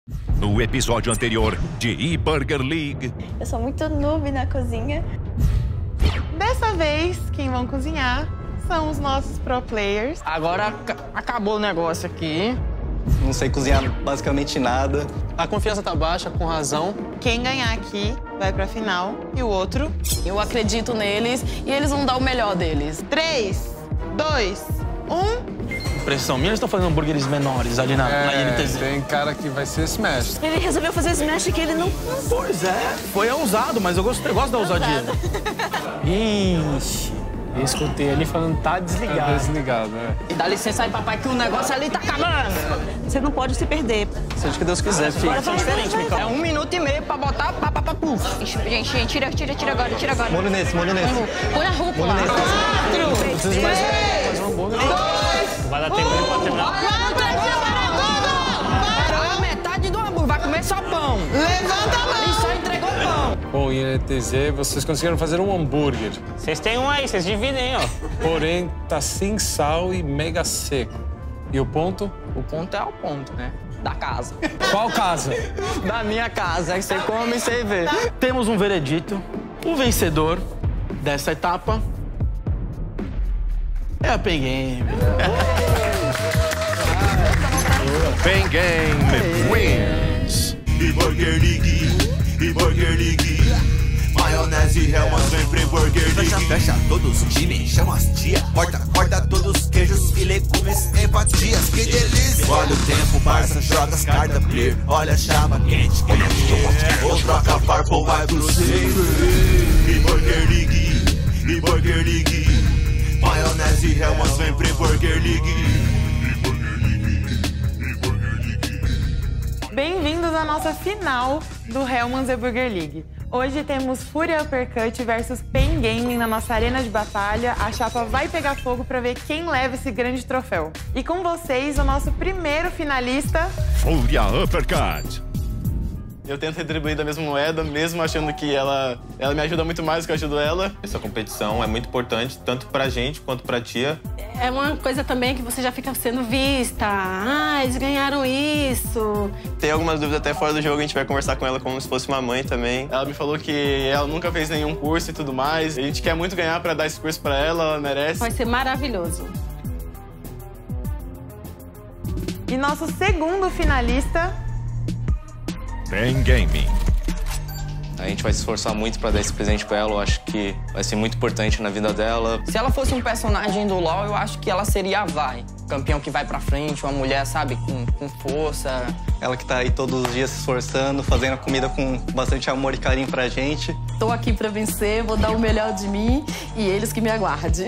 No episódio anterior de E-Burger League. Eu sou muito noob na cozinha. Dessa vez, quem vão cozinhar são os nossos pro players. Agora acabou o negócio aqui. Não sei cozinhar basicamente nada. A confiança tá baixa, com razão. Quem ganhar aqui vai pra final e o outro... Eu acredito neles e eles vão dar o melhor deles. 3, 2, 1... Impressão minha, eles estão fazendo hambúrgueres menores ali na INTZ. Tem cara que vai ser smash. Ele resolveu fazer smash que ele não... Pois é, foi ousado, mas eu gosto da ousadia. Ixi, eu escutei ali falando tá desligado. Tá desligado, E dá licença aí, papai, que o negócio ali tá acabando. Você não pode se perder. Seja o que Deus quiser, filho. Agora vai diferente, É 1 minuto e meio pra botar puf. Gente, tira agora. Molho nesse. Põe a rúcula. 4, 3, 2... Vai dar tempo pra terminar. A metade do hambúrguer, vai comer só pão. Levanta a mão! Ele só entregou pão. Bom, em ETZ, vocês conseguiram fazer um hambúrguer. Vocês têm um aí, vocês dividem, ó. Porém, tá sem sal e mega seco. E o ponto? O ponto é o ponto, né? Da casa. Qual casa? Da minha casa, é que você come e você vê. Temos um veredito. O vencedor dessa etapa é a Pen Game. Pen Game wins. E-Burger League. Maionese, Hellmann's vem pro Burger League. Fecha todos os times, chama as tia. Corta todos os queijos e legumes em fatias, que delícia. Olha o tempo, parça, joga as cartas clear. Olha a chama quente. Ou troca farpa ou vai pro seio. E-Burger League. Maionese, Hellmann's vem pro Burger League. Bem-vindos à nossa final do Hellmann's Burger League. Hoje temos Fúria Uppercut versus Pen Gaming na nossa arena de batalha. A chapa vai pegar fogo para ver quem leva esse grande troféu. E com vocês, o nosso primeiro finalista... Fúria Uppercut. Eu tento retribuir da mesma moeda, mesmo achando que ela me ajuda muito mais do que eu ajudo ela. Essa competição é muito importante, tanto pra gente quanto pra tia. É uma coisa também que você já fica sendo vista. Ah, eles ganharam isso. Tem algumas dúvidas até fora do jogo, a gente vai conversar com ela como se fosse uma mãe também. Ela me falou que ela nunca fez nenhum curso e tudo mais. A gente quer muito ganhar pra dar esse curso pra ela merece. Vai ser maravilhoso. E nosso segundo finalista... Pen Gaming. A gente vai se esforçar muito pra dar esse presente pra ela. Eu acho que vai ser muito importante na vida dela. Se ela fosse um personagem do LoL, eu acho que ela seria a Vi. Campeão que vai pra frente, uma mulher, sabe, com força. Ela que tá aí todos os dias se esforçando, fazendo a comida com bastante amor e carinho pra gente. Tô aqui pra vencer, vou dar o melhor de mim e eles que me aguardem.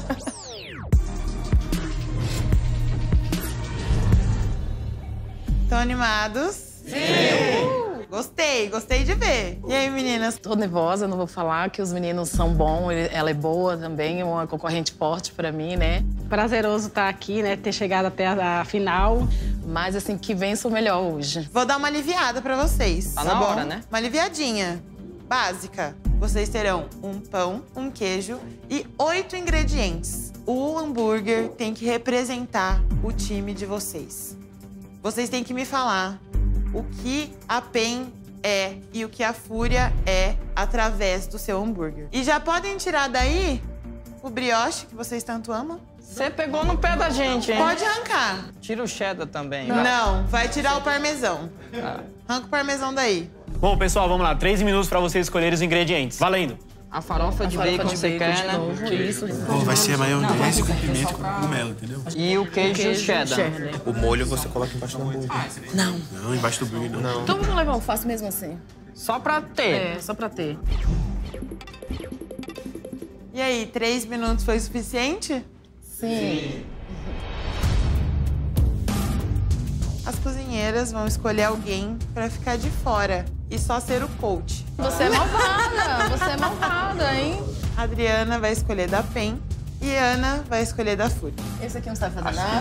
Estão animados? Sim! Gostei de ver. E aí, meninas? Tô nervosa, não vou falar que os meninos são bons, ela é boa também, uma concorrente forte pra mim, né? Prazeroso estar aqui, né? Ter chegado até a final. Mas, assim, que vença o melhor hoje. Vou dar uma aliviada pra vocês. Tá na hora, né? Uma aliviadinha. Básica. Vocês terão um pão, um queijo e 8 ingredientes. O hambúrguer tem que representar o time de vocês. Vocês têm que me falar o que a Pen é e o que a Fúria é através do seu hambúrguer. E já podem tirar daí o brioche que vocês tanto amam? Você pegou no pé da gente, hein? Pode arrancar. Tira o cheddar também. Não, vai tirar o parmesão. Arranca o parmesão daí. Bom, pessoal, vamos lá. 3 minutos pra vocês escolherem os ingredientes. Valendo! A farofa de bacon você quer, né? Isso. Vai ser a maionese com pimenta com cogumelo, entendeu? E o queijo cheddar. O molho você coloca embaixo do hambúrguer. Não, embaixo do burger não. Então vamos levar alface mesmo assim. Só pra ter. É, só pra ter. E aí, 3 minutos foi suficiente? Sim. As cozinheiras vão escolher alguém pra ficar de fora e só ser o coach. Você é malvada, hein? A Adriana vai escolher da Pen e a Ana vai escolher da Fúria. Esse aqui não sabe fazer nada.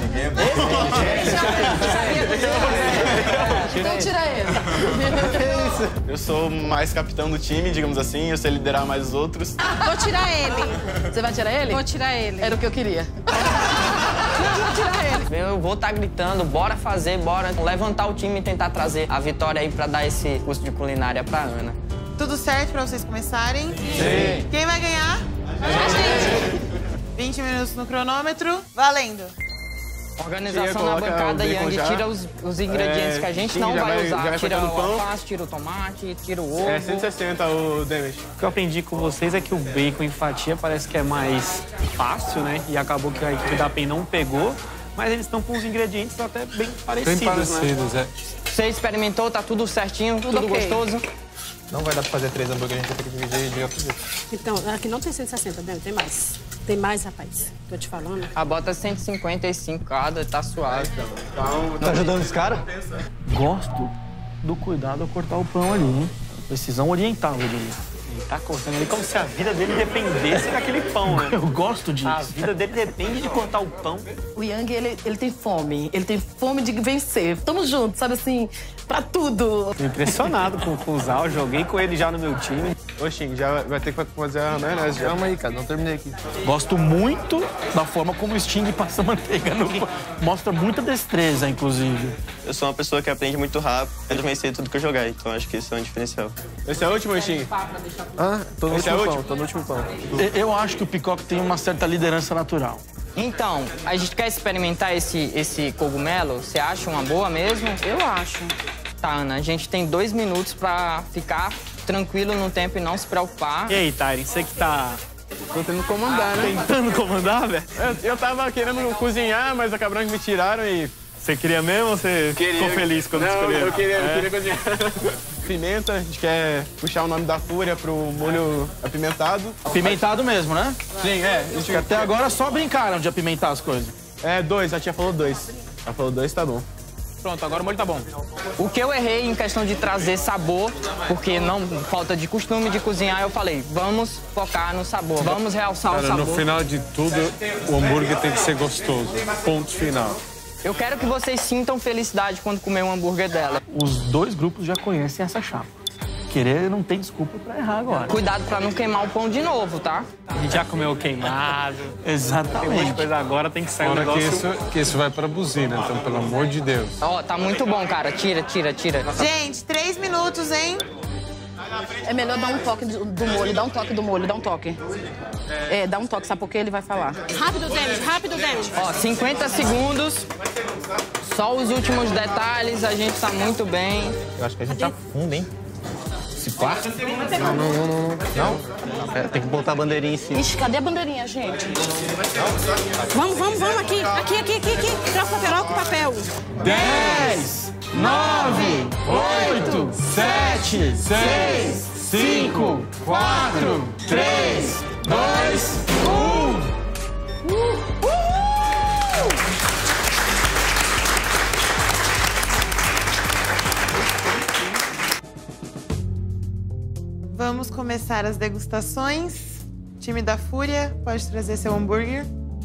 Então tira ele. Eu sou mais capitão do time, digamos assim, eu sei liderar mais os outros. Vou tirar ele. Você vai tirar ele? Vou tirar ele. Era o que eu queria. Vou tirar ele. Eu vou estar gritando, bora fazer, bora levantar o time e tentar trazer a vitória aí pra dar esse curso de culinária pra Ana. Tudo certo pra vocês começarem? Sim. Quem vai ganhar? A gente. 20 minutos no cronômetro, valendo. Organização na bancada, Yang, tira os ingredientes que a gente não vai usar. Tira o alface, tira o tomate, tira o ovo. É 160 o damage. O que eu aprendi com vocês é que o bacon em fatia parece que é mais fácil, né? E acabou que a equipe da PEN não pegou, mas eles estão com os ingredientes até bem parecidos, Bem parecidos, né? Você experimentou, tá tudo certinho, tudo ok. gostoso? Não vai dar pra fazer 3 hambúrgueres, a gente vai ter que dividir de outro jeito. Então, aqui não tem 160, Bem, tem mais. Tem mais, rapaz. Tô te falando. A bota 155 cada, tá suave. Tá ajudando os caras? Gosto do cuidado ao cortar o pão ali, hein? Precisam orientá-lo, eu diria. Ele tá cortando ali como se a vida dele dependesse daquele pão, né? Eu gosto disso. A vida dele depende de cortar o pão. O Yang, ele tem fome. Ele tem fome de vencer. Tamo juntos, sabe assim, pra tudo. Tô impressionado com o Zal. Joguei com ele já no meu time. Oxi, já vai ter que fazer a maionese. Calma aí, cara, não terminei aqui. Gosto muito da forma como o Sting passa manteiga no pão. Mostra muita destreza, inclusive. Eu sou uma pessoa que aprende muito rápido. Eu vencer tudo que eu jogar, então acho que isso é um diferencial. Esse é o último, Sting? Ah, tô no Esse é último o pão, último? tô no último pão. Eu acho que o Peacock tem uma certa liderança natural. Então, a gente quer experimentar esse cogumelo? Você acha uma boa mesmo? Eu acho. Tá, Ana, a gente tem 2 minutos pra ficar tranquilo no tempo e não se preocupar. E aí, Tyron, você que tá Tô tentando comandar, né? tentando comandar, velho? Eu tava querendo cozinhar, mas acabaram que me tiraram e... Você queria mesmo ou você ficou feliz quando escolheu? Eu queria cozinhar. Pimenta, a gente quer puxar o nome da Fúria pro molho apimentado. Apimentado mesmo, né? Sim, Porque até agora só brincaram de apimentar as coisas. É, 2, a tia falou 2. Ela falou 2, tá bom. Pronto, agora o molho tá bom. O que eu errei em questão de trazer sabor, porque não falta de costume de cozinhar, eu falei, vamos focar no sabor, vamos realçar o Cara, sabor. no final de tudo, o hambúrguer tem que ser gostoso. Ponto final. Eu quero que vocês sintam felicidade quando comer um hambúrguer dela. Os dois grupos já conhecem essa chapa. Querer não tem desculpa pra errar agora. Cuidado pra não queimar o pão de novo, tá? A gente já comeu queimado. Exatamente. Tem um monte de coisa agora, tem que sair um Fora negócio... que isso vai pra buzina, então, pelo amor de Deus. Ó, tá muito bom, cara. Tira. Gente, 3 minutos, hein? É melhor dar um toque do molho, dá um toque do molho, dá um toque. É, dá um toque, sabe por quê? Ele vai falar. Rápido, Demis. Ó, 50 segundos. Só os últimos detalhes, a gente tá muito bem. Eu acho que a gente afunda, hein? Se pá? Não? É, tem que botar a bandeirinha em cima. Ixi, cadê a bandeirinha, gente? Vamos, aqui. Troca o papel. 10, 9, 8, 7, 6, 5, 4, 3, 2, 1. Vamos começar as degustações. Time da Fúria, pode trazer seu hambúrguer.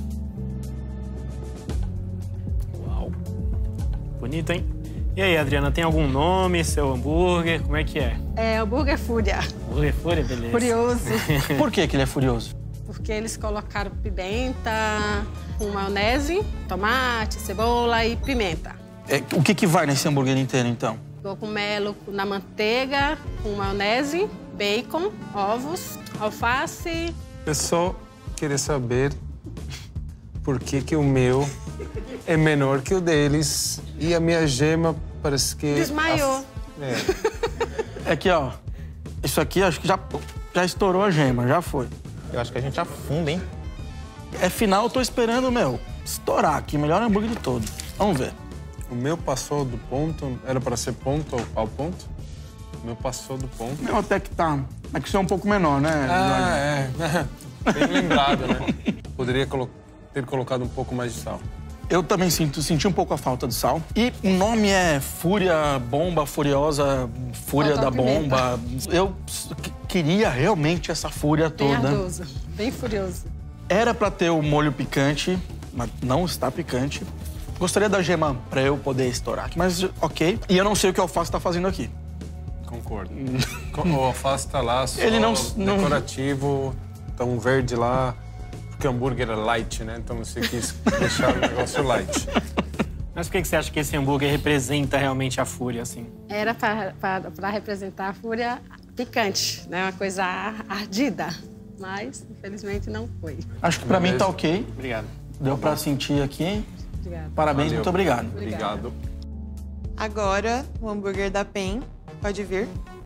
Uau. Bonito, hein? E aí, Adriana, tem algum nome, seu hambúrguer? Como é que é? É hambúrguer Fúria. Hambúrguer Fúria, beleza. Furioso. Por que ele é furioso? Porque eles colocaram pimenta com maionese, tomate, cebola e pimenta. O que vai nesse hambúrguer inteiro, então? Cogumelo na manteiga, com maionese, bacon, ovos, alface. Eu só queria saber por que o meu é menor que o deles e a minha gema parece que... Desmaiou. É que, ó, isso aqui acho que já estourou a gema, já foi. Eu acho que a gente afunda, hein? É final, eu tô esperando, estourar aqui, melhor hambúrguer de todos. Vamos ver. O meu passou do ponto, era para ser ponto ao ponto. O meu passou do ponto. Meu até que tá. É que isso é um pouco menor, né? Bem lembrado, né? Poderia ter colocado um pouco mais de sal. Eu também senti um pouco a falta de sal. E o nome é Fúria Bomba Furiosa, Fúria da Bomba. Eu queria realmente essa fúria toda. Bem ardoso, bem furioso. Era pra ter o molho picante, mas não está picante. Gostaria da gema pra eu poder estourar aqui, mas ok. E eu não sei o que o alface tá fazendo aqui. Concordo. O alface tá lá, só Ele não decorativo, tá um verde lá, Porque hambúrguer é light, né? Então você quis deixar o negócio light. Mas por que você acha que esse hambúrguer representa realmente a Fúria, assim? Era para representar a Fúria picante, né? Uma coisa ardida. Mas, infelizmente, não foi. Acho que pra mim tá ok. Obrigado. Deu pra sentir aqui. Obrigado. Parabéns, Valeu. muito obrigado. Obrigado. Agora, o hambúrguer da PEN. Pode vir.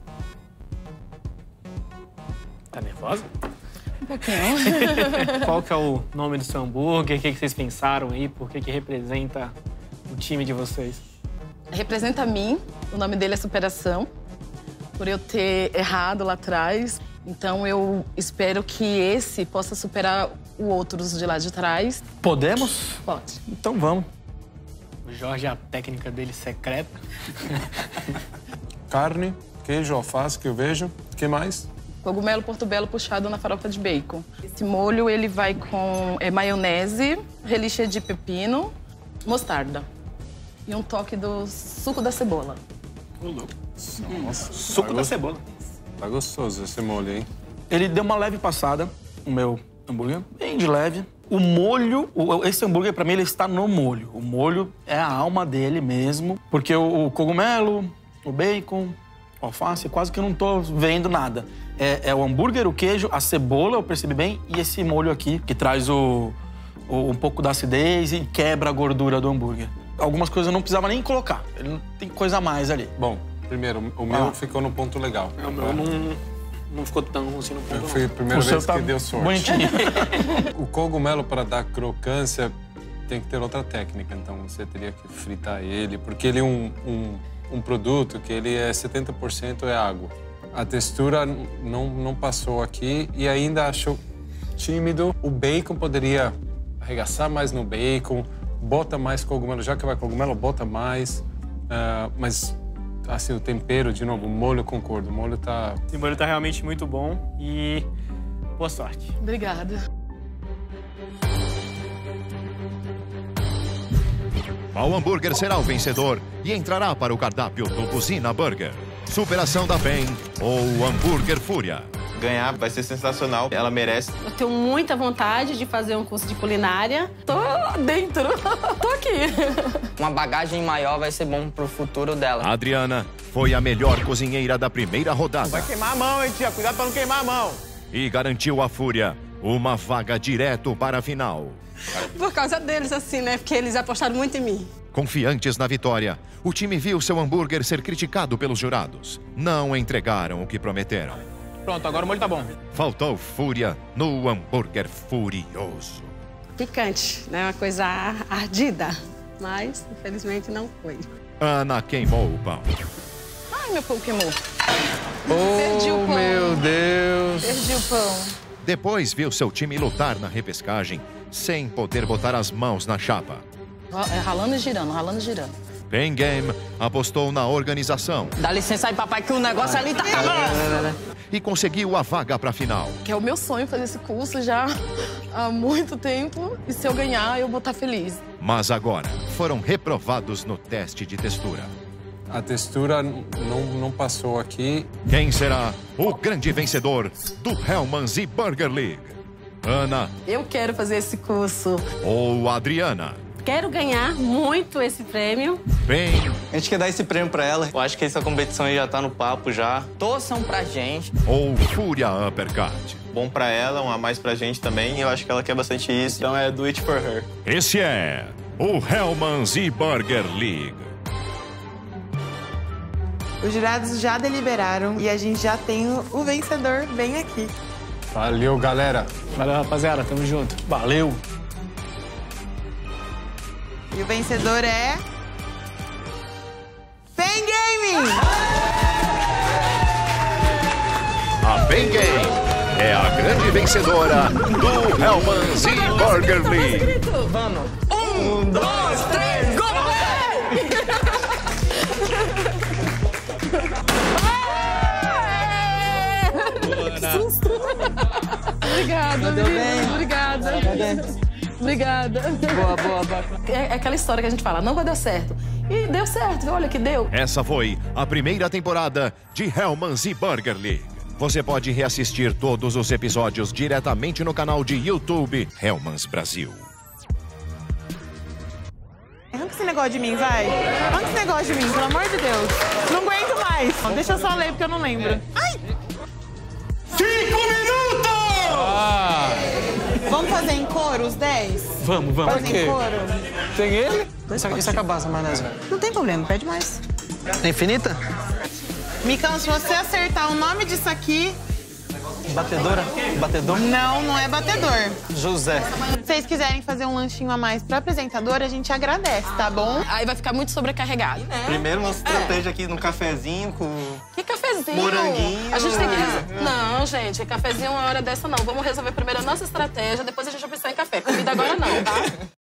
Tá nervosa? Um pouquinho. Qual que é o nome do seu hambúrguer? O que vocês pensaram aí? Por que representa o time de vocês? Representa a mim, o nome dele é Superação, por eu ter errado lá atrás. Então eu espero que esse possa superar o outros de lá de trás. Podemos? Pode. Então vamos. O Jorge, a técnica dele secreta. Carne, queijo, alface que eu vejo. O que mais? Cogumelo portobello puxado na farofa de bacon. Esse molho ele vai com maionese, relixa de pepino, mostarda e um toque do suco da cebola. Nossa, Suco da cebola. Tá gostoso esse molho, hein? Ele deu uma leve passada, o meu hambúrguer, bem de leve. O molho, esse hambúrguer, pra mim, ele está no molho. O molho é a alma dele mesmo, porque o cogumelo, o bacon, o alface, quase que eu não tô vendo nada. É o hambúrguer, o queijo, a cebola, eu percebi bem, e esse molho aqui, que traz um pouco da acidez e quebra a gordura do hambúrguer. Algumas coisas eu não precisava nem colocar, ele não tem coisa a mais ali. Bom, primeiro, o meu ficou no ponto legal. O meu não ficou tão ruim no ponto. Foi a primeira vez que deu sorte. Bonitinho. O cogumelo, para dar crocância, tem que ter outra técnica. Então, você teria que fritar ele, porque ele é um produto que ele é 70% é água. A textura não passou aqui e ainda achou tímido. O bacon poderia arregaçar mais no bacon, bota mais cogumelo. Já que vai cogumelo, bota mais. Mas, assim, o tempero, de novo, o molho, eu concordo. O molho tá... Esse molho tá realmente muito bom e boa sorte. Obrigada. Qual hambúrguer será o vencedor e entrará para o cardápio do Buzina Burger? Superação da PEN ou hambúrguer Fúria? Ganhar vai ser sensacional, ela merece. Eu tenho muita vontade de fazer um curso de culinária. Tô dentro, tô aqui. Uma bagagem maior vai ser bom pro futuro dela. A Adriana foi a melhor cozinheira da primeira rodada. Vai queimar a mão, hein, tia? Cuidado pra não queimar a mão. E garantiu à Fúria uma vaga direto para a final. Por causa deles, assim, né? Porque eles apostaram muito em mim. Confiantes na vitória, o time viu seu hambúrguer ser criticado pelos jurados. Não entregaram o que prometeram. Pronto, agora o molho tá bom. Faltou Fúria no hambúrguer furioso. Picante, né? Uma coisa ardida. Mas, infelizmente, não foi. Ana queimou o pão. Ai, meu pão queimou. Perdi o pão. Meu Deus. Perdi o pão. Depois viu seu time lutar na repescagem sem poder botar as mãos na chapa. Ralando e girando, ralando e girando. Pen Game apostou na organização. Dá licença aí, papai, que o negócio ali tá acabando. E conseguiu a vaga para a final. Que é o meu sonho fazer esse curso já há muito tempo. E se eu ganhar, eu vou estar feliz. Mas agora foram reprovados no teste de textura. A textura não passou aqui. Quem será o grande vencedor do Hellmann's e Burger League? Ana Eu quero fazer esse curso. ou Adriana? Quero ganhar muito esse prêmio. Bem, A gente quer dar esse prêmio pra ela. Eu acho que essa competição aí já tá no papo já. Torçam pra gente. ou Fúria Uppercut? Bom pra ela, um a mais pra gente também. E eu acho que ela quer bastante isso. Então é do it for her. Esse é o Hellmann's e Burger League. Os jurados já deliberaram e a gente já tem o vencedor bem aqui. Valeu, galera. Valeu, rapaziada. Tamo junto. Valeu. E o vencedor é... Pen Game! A Pen Game é a grande vencedora do Hellmann's e Burger League. Vamos. 1, 2, 3, gol! Obrigada, menino. Obrigada. Obrigada. Boa, boa, boa. É aquela história que a gente fala, não vai dar certo. E deu certo, olha que deu. Essa foi a primeira temporada de Hellmann's e Burger League. Você pode reassistir todos os episódios diretamente no canal de YouTube Hellmann's Brasil. Arranca esse negócio de mim, vai. Arranca esse negócio de mim, pelo amor de Deus. Não aguento mais. Deixa eu só ler, porque eu não lembro. Ai! 5 minutos! Vamos fazer em coro os 10? Vamos. Fazer em coro? Tem ele? Isso acabar essa maionese. Não tem problema, pede mais. É infinita? Micão, se você acertar o nome disso aqui... Batedora? Batedor? Não é batedor. José. Se vocês quiserem fazer um lanchinho a mais pra apresentadora, a gente agradece, tá bom? Aí vai ficar muito sobrecarregado. Primeiro, nossa estratégia aqui no cafezinho com... Que cafezinho? Moranguinho. A gente tem que... Não, gente, cafezinho uma hora dessa não. Vamos resolver primeiro a nossa estratégia, depois a gente vai pensar em café. Comida agora não, tá?